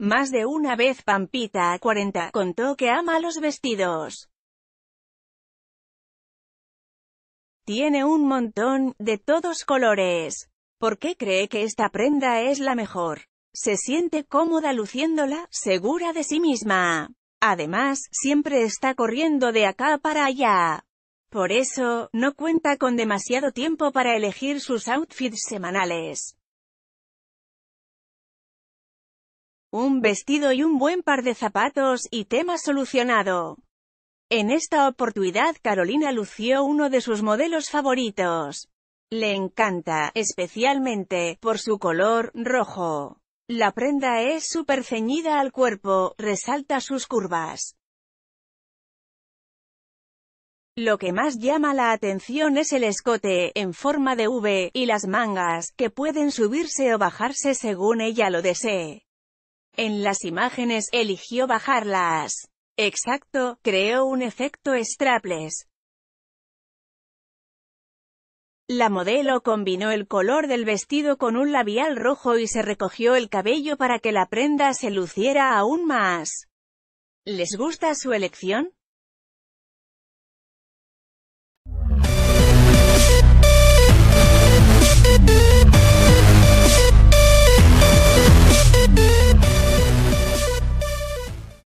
Más de una vez Pampita, 40, contó que ama los vestidos. Tiene un montón, de todos colores. ¿Por qué cree que esta prenda es la mejor? Se siente cómoda luciéndola, segura de sí misma. Además, siempre está corriendo de acá para allá. Por eso, no cuenta con demasiado tiempo para elegir sus outfits semanales. Un vestido y un buen par de zapatos, y tema solucionado. En esta oportunidad Carolina lució uno de sus modelos favoritos. Le encanta, especialmente, por su color, rojo. La prenda es súper ceñida al cuerpo, resalta sus curvas. Lo que más llama la atención es el escote, en forma de V, y las mangas, que pueden subirse o bajarse según ella lo desee. En las imágenes, eligió bajarlas. Exacto, creó un efecto strapless. La modelo combinó el color del vestido con un labial rojo y se recogió el cabello para que la prenda se luciera aún más. ¿Les gusta su elección?